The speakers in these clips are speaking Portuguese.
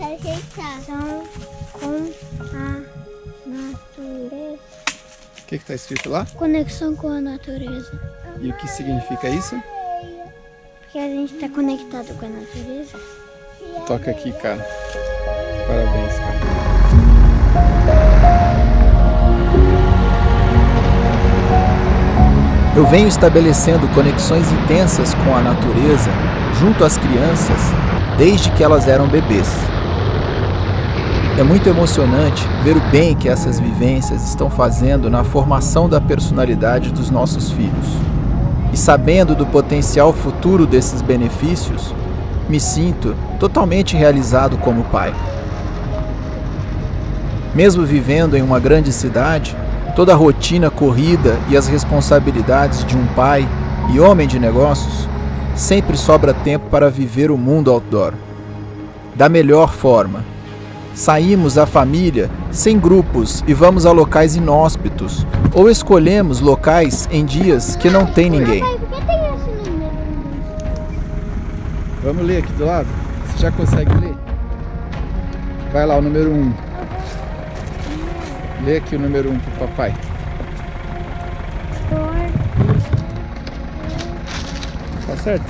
Conexão com a natureza. O que está escrito lá? Conexão com a natureza. E o que significa isso? Porque a gente está conectado com a natureza. Toca aqui, cara. Parabéns, cara. Eu venho estabelecendo conexões intensas com a natureza junto às crianças desde que elas eram bebês. É muito emocionante ver o bem que essas vivências estão fazendo na formação da personalidade dos nossos filhos. E sabendo do potencial futuro desses benefícios, me sinto totalmente realizado como pai. Mesmo vivendo em uma grande cidade, toda a rotina corrida e as responsabilidades de um pai e homem de negócios, sempre sobra tempo para viver o mundo outdoor. Da melhor forma. Saímos a família sem grupos e vamos a locais inóspitos, ou escolhemos locais em dias que não tem ninguém. Vamos ler aqui do lado? Você já consegue ler? Vai lá, o número 1. Lê aqui o número 1 pro papai. Tá certo?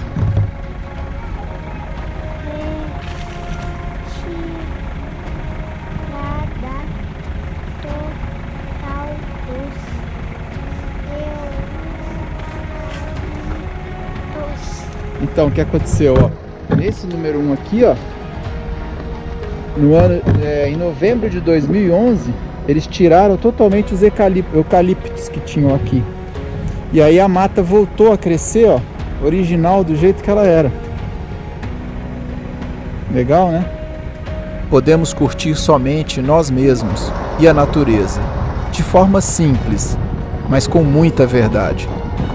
Então, o que aconteceu, ó? Nesse número 1 aqui, ó, em novembro de 2011, eles tiraram totalmente os eucaliptos que tinham aqui. E aí a mata voltou a crescer, ó, original do jeito que ela era. Legal, né? Podemos curtir somente nós mesmos e a natureza, de forma simples, mas com muita verdade.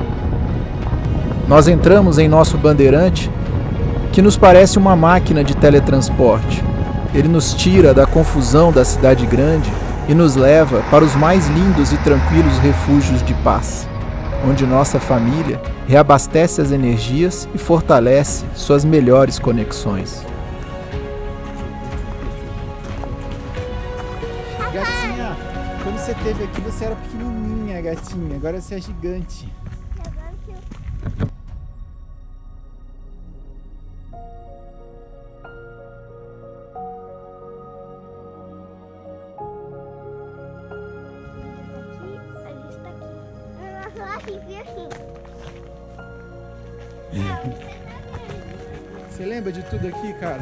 Nós entramos em nosso bandeirante, que nos parece uma máquina de teletransporte. Ele nos tira da confusão da cidade grande e nos leva para os mais lindos e tranquilos refúgios de paz, onde nossa família reabastece as energias e fortalece suas melhores conexões. Gatinha, quando você esteve aqui você era pequenininha, gatinha, agora você é gigante. Você lembra de tudo aqui, cara?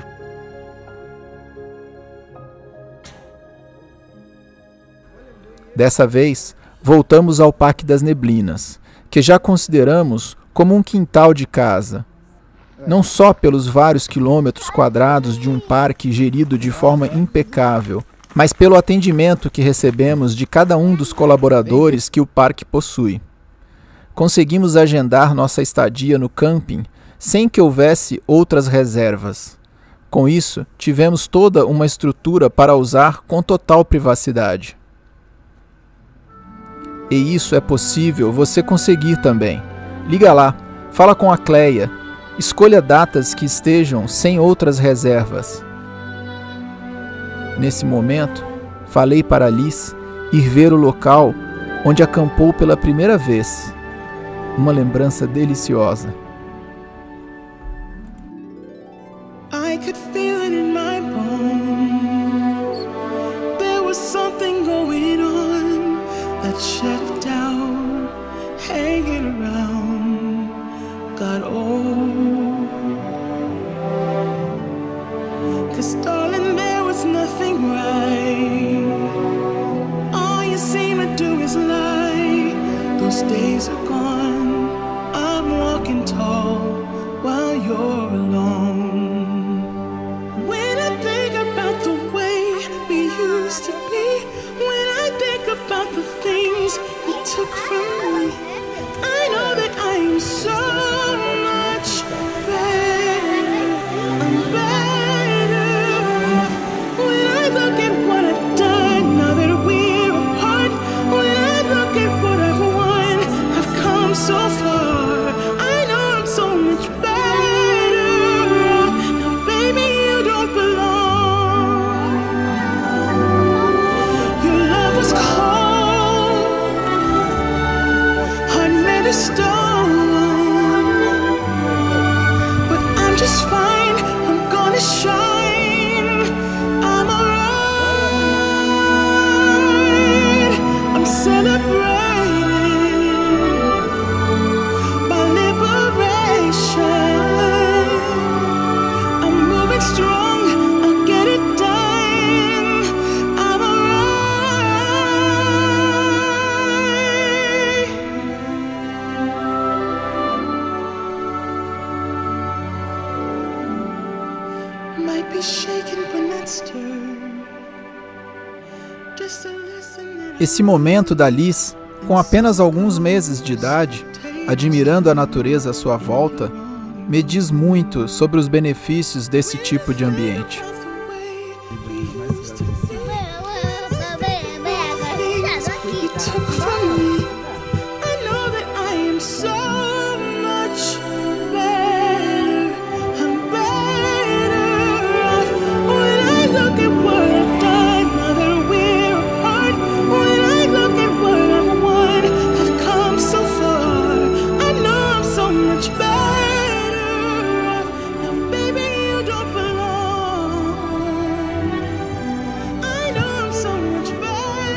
Dessa vez, voltamos ao Parque das Neblinas, que já consideramos como um quintal de casa. Não só pelos vários quilômetros quadrados de um parque gerido de forma impecável, mas pelo atendimento que recebemos de cada um dos colaboradores que o parque possui. Conseguimos agendar nossa estadia no camping sem que houvesse outras reservas. Com isso, tivemos toda uma estrutura para usar com total privacidade. E isso é possível você conseguir também. Liga lá, fala com a Cleia, escolha datas que estejam sem outras reservas. Nesse momento, falei para Liz ir ver o local onde acampou pela primeira vez. Uma lembrança deliciosa. I could feel it in my bones. There was something going on that shut down, hanging around, got old. 'Cause darling, there was nothing right. All you seem to do is lie. Those days are gone. I'm walking tall while you're alone. When I think about the way we used to be, when I think about the things you took from me, I know that I am so much better. I'm better. When I look at what I've done, now that we're apart, when I look at what I've won, I've come so far. I know I'm so much better. might be shaken but not stirred. Just to listen that Esse momento da Liz, com apenas alguns meses de idade, admirando a natureza à sua volta, me diz muito sobre os benefícios desse tipo de ambiente. took from me. I know that I am so much better. I'm better off when I look at what I've done. Now that we're apart, when I look at what I've won, I've come so far. I know I'm so much better off. Now, baby, you don't belong. I know I'm so much better.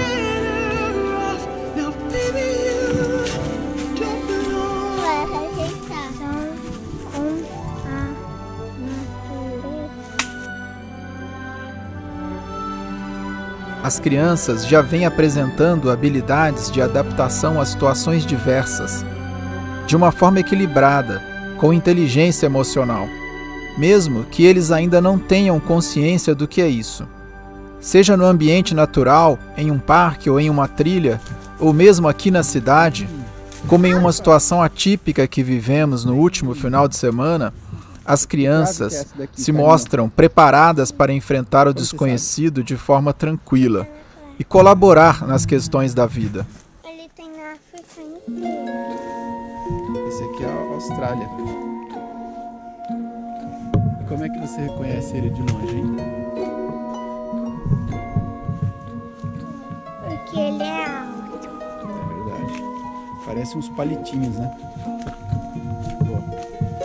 As crianças já vêm apresentando habilidades de adaptação a situações diversas, de uma forma equilibrada, com inteligência emocional, mesmo que eles ainda não tenham consciência do que é isso. Seja no ambiente natural, em um parque ou em uma trilha, ou mesmo aqui na cidade, como em uma situação atípica que vivemos no último final de semana, as crianças se mostram preparadas para enfrentar o desconhecido de forma tranquila e colaborar nas questões da vida. Ele tem na África inteira. Esse aqui é a Austrália. Como é que você reconhece ele de longe, hein? Porque ele é alto. É verdade. Parece uns palitinhos, né? Boa.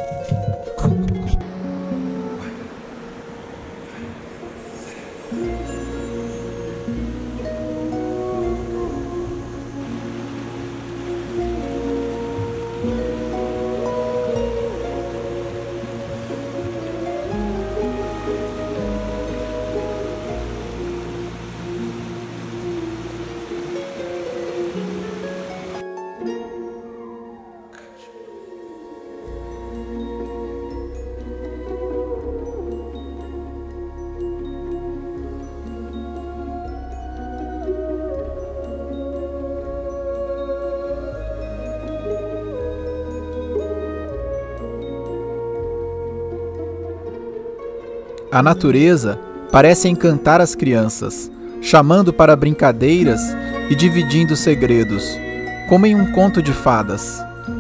A natureza parece encantar as crianças, chamando para brincadeiras e dividindo segredos, como em um conto de fadas.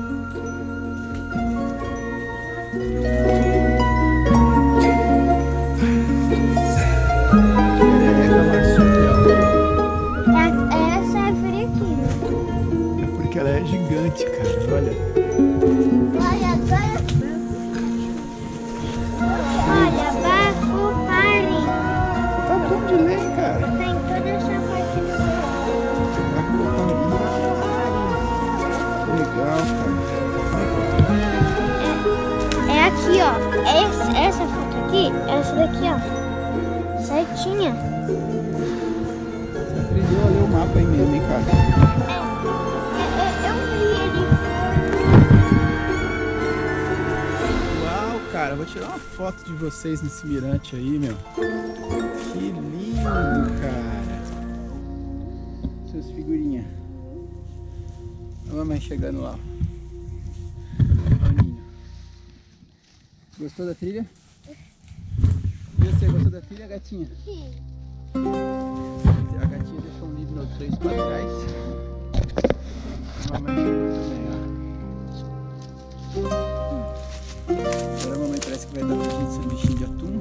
Essa árvore aqui. É porque ela é gigante, cara. Olha. Olha, Bafo-Hari. Tá de ler, cara. Tem toda essa parte do Legal, cara. É aqui, ó. Essa foto aqui, essa daqui, ó. Certinha. Você aprendeu a ler o mapa aí mesmo, hein, cara? Eu vi ele. Uau, cara. Vou tirar uma foto de vocês nesse mirante aí, meu. Que lindo, cara. Suas figurinhas. A mamãe chegando lá. Gostou da trilha? E você gostou da trilha, gatinha? Sim. A gatinha deixou um livro no 3 para trás. A mamãe chegou também, ó. Agora a mamãe parece que vai dar pra gente sanduichinho de atum.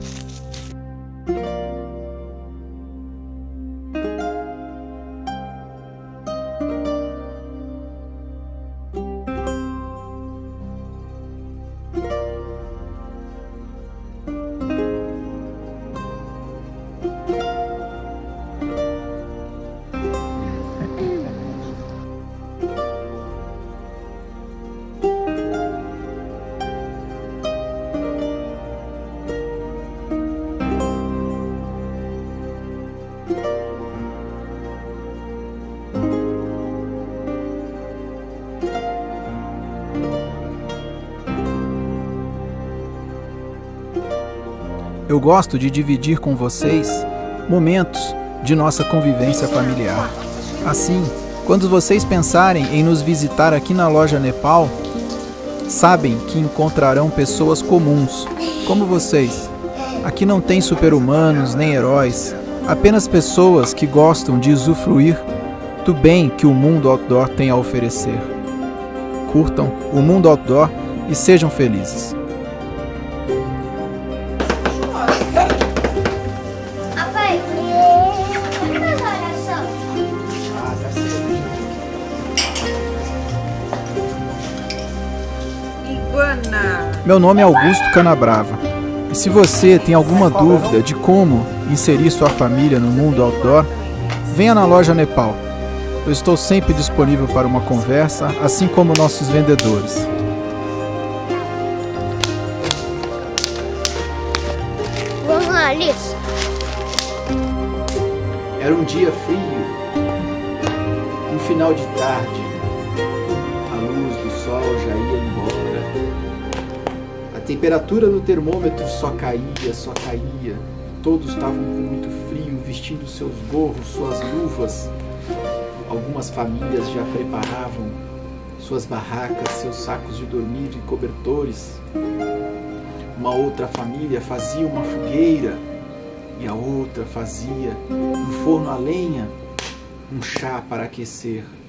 Eu gosto de dividir com vocês momentos de nossa convivência familiar. Assim, quando vocês pensarem em nos visitar aqui na loja Nepal, sabem que encontrarão pessoas comuns, como vocês. Aqui não tem super-humanos nem heróis, apenas pessoas que gostam de usufruir do bem que o mundo outdoor tem a oferecer. Curtam o mundo outdoor e sejam felizes. Papai, olha só. Ah, tá cedo. Iguana. Meu nome é Augusto Canabrava. E se você tem alguma dúvida de como inserir sua família no mundo outdoor, venha na loja Nepal. Eu estou sempre disponível para uma conversa, assim como nossos vendedores. Vamos lá, Alice. Era um dia frio, um final de tarde. A luz do sol já ia embora. A temperatura do termômetro só caía, só caía. Todos estavam com muito frio, vestindo seus gorros, suas luvas. Algumas famílias já preparavam suas barracas, seus sacos de dormir e cobertores. Uma outra família fazia uma fogueira e a outra fazia no forno a lenha um chá para aquecer.